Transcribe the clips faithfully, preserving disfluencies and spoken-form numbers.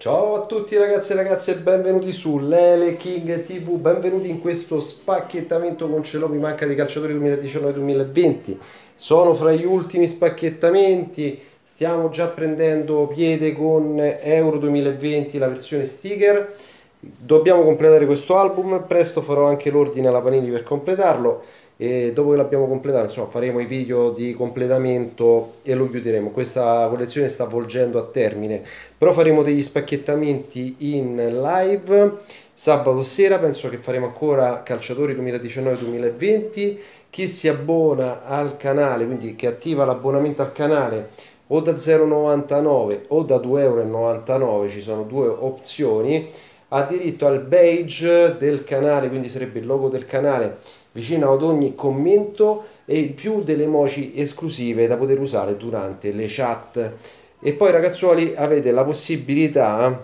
Ciao a tutti ragazzi e ragazze e benvenuti su Lele King T V, benvenuti in questo spacchettamento con Ce l'ho mi manca di calciatori duemiladiciannove duemilaventi. Sono fra gli ultimi spacchettamenti, stiamo già prendendo piede con Euro duemilaventi, la versione sticker. Dobbiamo completare questo album, presto farò anche l'ordine alla Panini per completarlo e dopo che l'abbiamo completato, insomma, faremo i video di completamento e lo chiuderemo. Questa collezione sta volgendo a termine, però faremo degli spacchettamenti in live sabato sera. Penso che faremo ancora calciatori duemiladiciannove duemilaventi. Chi si abbona al canale, quindi che attiva l'abbonamento al canale o da zero virgola novantanove o da due virgola novantanove euro, ci sono due opzioni, ha diritto al badge del canale, quindi sarebbe il logo del canale vicino ad ogni commento e in più delle emoji esclusive da poter usare durante le chat. E poi ragazzuoli, avete la possibilità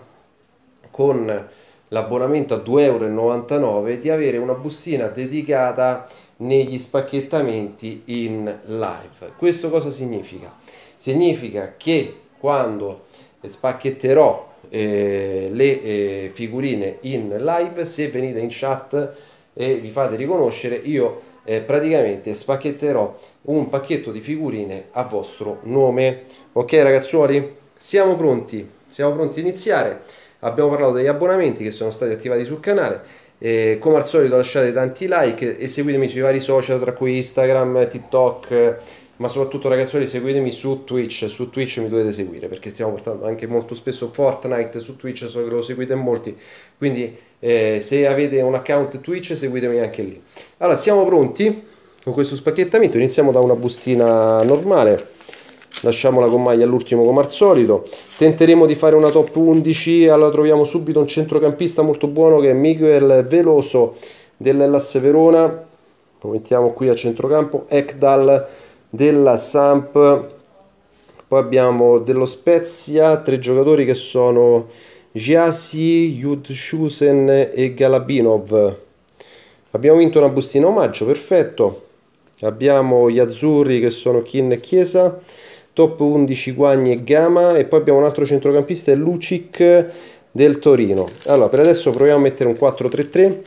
con l'abbonamento a due virgola novantanove euro di avere una bustina dedicata negli spacchettamenti in live. Questo cosa significa? Significa che quando spacchetterò eh, le eh, figurine in live, se venite in chat e vi fate riconoscere, io eh, praticamente spacchetterò un pacchetto di figurine a vostro nome. Ok ragazzuoli, siamo pronti, siamo pronti a iniziare. Abbiamo parlato degli abbonamenti che sono stati attivati sul canale. Eh, come al solito lasciate tanti like e seguitemi sui vari social, tra cui Instagram, TikTok, ma soprattutto ragazzuoli seguitemi su Twitch. Su Twitch mi dovete seguire perché stiamo portando anche molto spesso Fortnite su Twitch, so che lo seguite molti, quindi eh, se avete un account Twitch seguitemi anche lì. Allora, siamo pronti con questo spacchettamento. Iniziamo da una bustina normale, lasciamola con maglia all'ultimo come al solito. Tenteremo di fare una top undici. Allora, troviamo subito un centrocampista molto buono che è Miguel Veloso dell'Hellas Verona. Lo mettiamo qui a centrocampo. Ekdal della Samp. Poi abbiamo dello Spezia tre giocatori che sono Gyasi, Yudchusen e Galabinov. Abbiamo vinto una bustina omaggio, perfetto. Abbiamo gli azzurri che sono Kin e Chiesa, top undici Guagni e Gama, e poi abbiamo un altro centrocampista, è Lucic del Torino. Allora, per adesso proviamo a mettere un quattro tre tre.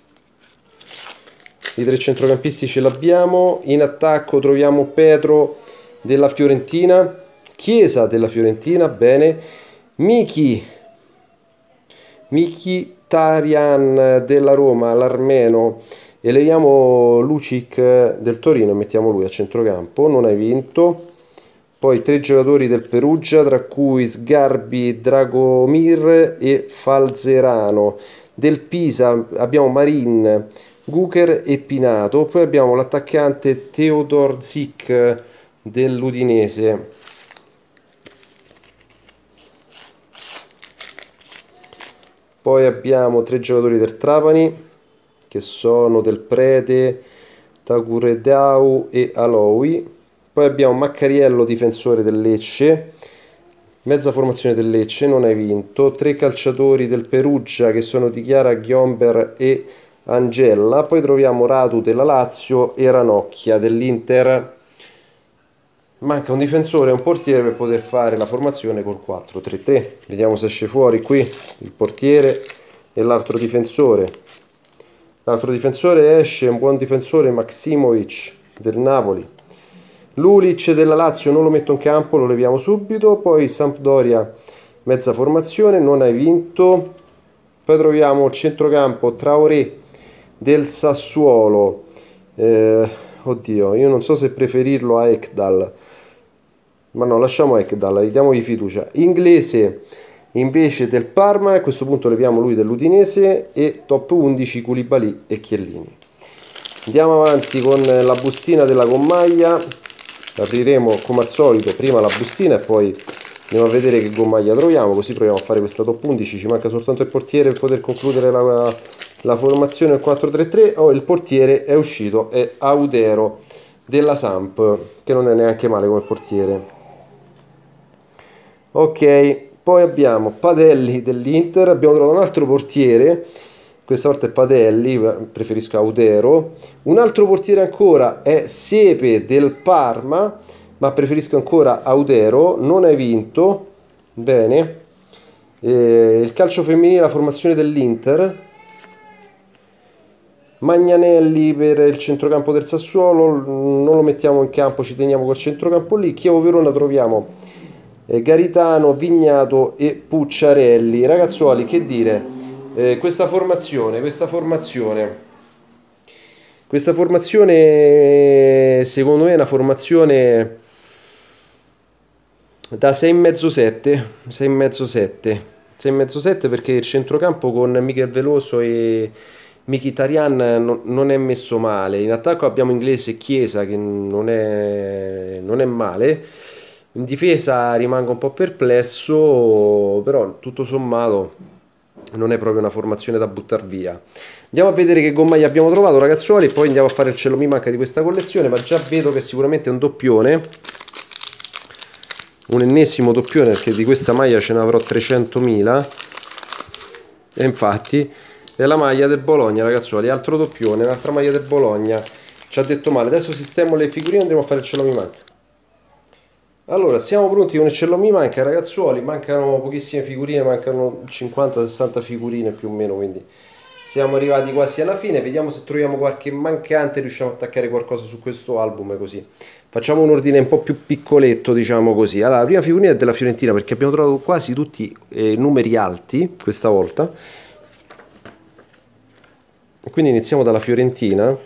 I tre centrocampisti ce l'abbiamo. In attacco troviamo Pedro della Fiorentina, Chiesa della Fiorentina, bene, Miki Mkhitaryan della Roma, l'armeno, eleviamo Lucic del Torino e mettiamo lui a centrocampo. Non hai vinto. Poi tre giocatori del Perugia, tra cui Sgarbi, Dragomir e Falzerano. Del Pisa abbiamo Marin, Guker e Pinato. Poi abbiamo l'attaccante Teodor Zik dell'Udinese. Poi abbiamo tre giocatori del Trapani che sono Del Prete, Taguredau e Aloui. Poi abbiamo Maccariello, difensore del Lecce, mezza formazione del Lecce, non hai vinto. Tre calciatori del Perugia che sono Di Chiara, Ghiomber e Angella. Poi troviamo Radu della Lazio e Ranocchia dell'Inter. Manca un difensore e un portiere per poter fare la formazione col quattro tre tre. Vediamo se esce fuori qui il portiere e l'altro difensore. L'altro difensore esce, un buon difensore, Maksimovic del Napoli. Lulic della Lazio non lo metto in campo, lo leviamo subito. Poi Sampdoria, mezza formazione, non hai vinto. Poi troviamo il centrocampo Traoré del Sassuolo. Eh, oddio, io non so se preferirlo a Ekdal, ma no, lasciamo Ekdal, gli diamogli fiducia. Inglese invece del Parma, a questo punto leviamo lui dell'Udinese, e top undici Koulibaly e Chiellini. Andiamo avanti con la bustina della gommaglia. Apriremo come al solito prima la bustina e poi andiamo a vedere che gommaglia troviamo, così proviamo a fare questa top undici. Ci manca soltanto il portiere per poter concludere la, la formazione quattro tre tre. Oh, il portiere è uscito, è Audero della Samp, che non è neanche male come portiere. Ok, poi abbiamo Padelli dell'Inter, abbiamo trovato un altro portiere, questa volta è Padelli, preferisco Audero. Un altro portiere ancora è Siepe del Parma, ma preferisco ancora Audero. Non hai vinto, bene. eh, il calcio femminile, la formazione dell'Inter. Magnanelli per il centrocampo del Sassuolo, non lo mettiamo in campo, ci teniamo col centrocampo lì. Chievo Verona troviamo eh, Garitano, Vignato e Pucciarelli. Ragazzuoli, che dire, eh, questa formazione, questa formazione, questa formazione secondo me è una formazione da sei e mezzo sette, sei e mezzo sette, sei e mezzo sette perché il centrocampo con Michel Veloso e Mkhitaryan non, non è messo male. In attacco abbiamo Inglese e Chiesa che non è, non è male. In difesa rimango un po' perplesso, però tutto sommato non è proprio una formazione da buttare via. Andiamo a vedere che gommaglie abbiamo trovato, ragazzuoli, e poi andiamo a fare il cielo mi manca di questa collezione, ma già vedo che sicuramente è un doppione. Un ennesimo doppione, perché di questa maglia ce ne avrò trecentomila. E infatti è la maglia del Bologna, ragazzuoli, altro doppione, un'altra maglia del Bologna. Ci ha detto male. Adesso sistemo le figurine e andremo a fare il cielo mi manca. Allora, siamo pronti con il cielo mi manca, ragazzuoli. Mancano pochissime figurine, mancano cinquanta sessanta figurine più o meno, quindi siamo arrivati quasi alla fine. Vediamo se troviamo qualche mancante, riusciamo a attaccare qualcosa su questo album, così facciamo un ordine un po' più piccoletto, diciamo così. Allora, la prima figurina è della Fiorentina, perché abbiamo trovato quasi tutti eh, numeri alti questa volta. Quindi iniziamo dalla Fiorentina,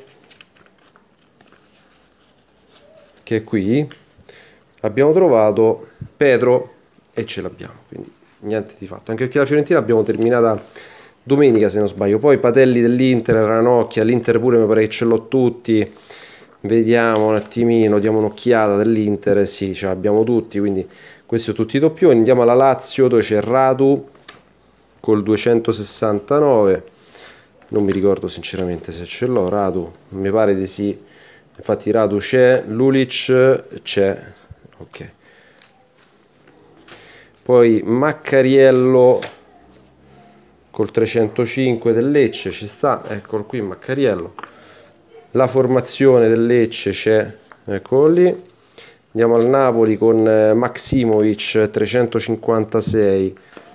che è qui. Abbiamo trovato Pedro e ce l'abbiamo, quindi niente di fatto. Anche perché la Fiorentina abbiamo terminata domenica, se non sbaglio. Poi Patelli dell'Inter, Ranocchia, l'Inter pure mi pare che ce l'ho tutti. Vediamo un attimino, diamo un'occhiata dell'Inter. Sì, ce l'abbiamo tutti, quindi questi sono tutti i doppioni. Andiamo alla Lazio, dove c'è Radu col duecentosessantanove. Non mi ricordo sinceramente se ce l'ho. Radu, mi pare di sì. Infatti Radu c'è, Lulic c'è. Ok. Poi Maccariello col trecentocinque del Lecce ci sta, eccolo qui Maccariello. La formazione del Lecce c'è, eccolo lì. Andiamo al Napoli con Maximovic trecentocinquantasei.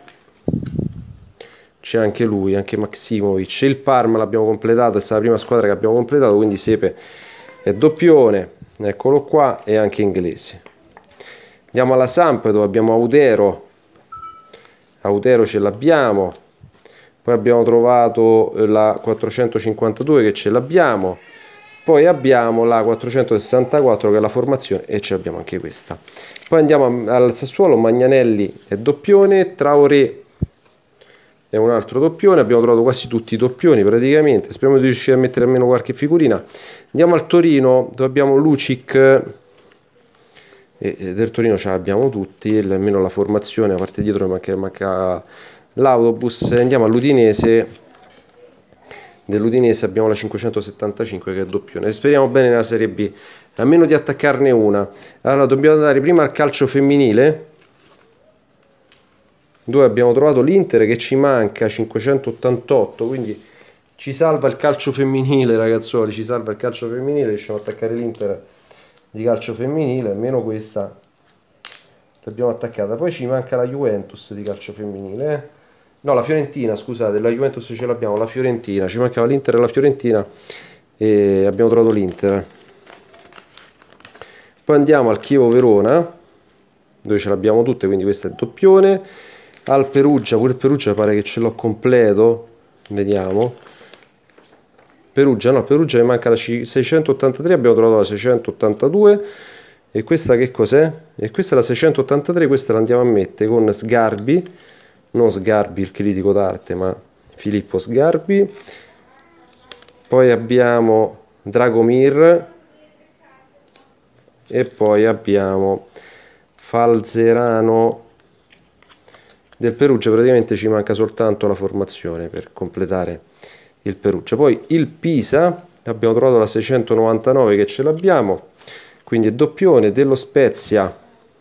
C'è anche lui, anche Maximovic. Il Parma l'abbiamo completato, è stata la prima squadra che abbiamo completato, quindi Sepe è doppione, eccolo qua, e anche Inglese. Andiamo alla Samp, dove abbiamo Autero. Autero ce l'abbiamo. Poi abbiamo trovato la quattrocentocinquantadue che ce l'abbiamo. Poi abbiamo la quattrocentosessantaquattro che è la formazione e ce l'abbiamo anche questa. Poi andiamo al Sassuolo, Magnanelli è doppione, Traoré è un altro doppione, abbiamo trovato quasi tutti i doppioni praticamente, speriamo di riuscire a mettere almeno qualche figurina. Andiamo al Torino, dove abbiamo Lucic, e del Torino ce l'abbiamo tutti, almeno la formazione, a parte dietro manca, manca l'autobus. Andiamo all'Udinese, dell'Udinese abbiamo la cinquecentosettantacinque che è doppione, speriamo bene nella Serie B, a meno di attaccarne una. Allora dobbiamo andare prima al calcio femminile, dove abbiamo trovato l'Inter che ci manca cinquecentottantotto, quindi ci salva il calcio femminile, ragazzuoli, ci salva il calcio femminile, riusciamo a attaccare l'Inter di calcio femminile, almeno questa l'abbiamo attaccata. Poi ci manca la Juventus di calcio femminile, eh? No, la Fiorentina, scusate, la Juventus ce l'abbiamo, la Fiorentina, ci mancava l'Inter e la Fiorentina e abbiamo trovato l'Inter. Poi andiamo al Chievo Verona, dove ce l'abbiamo tutte, quindi questo è il doppione. Al Perugia, pure il Perugia pare che ce l'ho completo, vediamo. Perugia, no, Perugia mi manca la seicentottantatré, abbiamo trovato la seicentottantadue. E questa che cos'è? E questa è la seicentottantatré, questa la andiamo a mettere con Sgarbi, non Sgarbi il critico d'arte, ma Filippo Sgarbi. Poi abbiamo Dragomir e poi abbiamo Falzerano del Perugia. Praticamente ci manca soltanto la formazione per completare il Perugia. Poi il Pisa, abbiamo trovato la seicentonovantanove che ce l'abbiamo, quindi è doppione. Dello Spezia,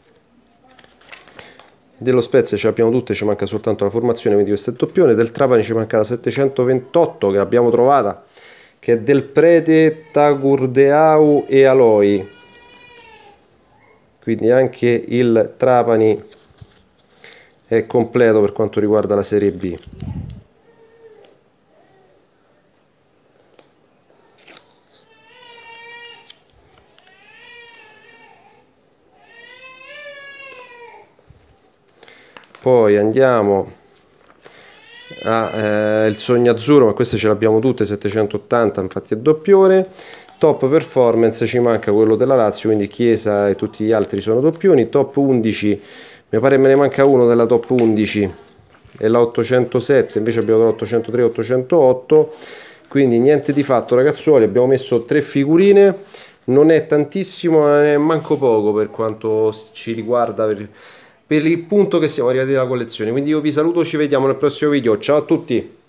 dello Spezia ce l'abbiamo tutte, ci manca soltanto la formazione, quindi questo è doppione. Del Trapani ci manca la settecentoventotto che l'abbiamo trovata, che è del Prete, Tagurdeau e Aloi, quindi anche il Trapani è completo per quanto riguarda la Serie B. Poi andiamo a eh, il Sogno Azzurro, ma queste ce l'abbiamo tutte, settecentottanta, infatti è doppione. Top performance ci manca quello della Lazio, quindi Chiesa e tutti gli altri sono doppioni. Top undici, mi pare me ne manca uno della top undici, è la ottocentosette, invece abbiamo l'ottocentotre e ottocentotto, quindi niente di fatto ragazzuoli, abbiamo messo tre figurine, non è tantissimo ma è manco poco per quanto ci riguarda, per, per il punto che siamo arrivati alla collezione. Quindi io vi saluto, ci vediamo nel prossimo video, ciao a tutti.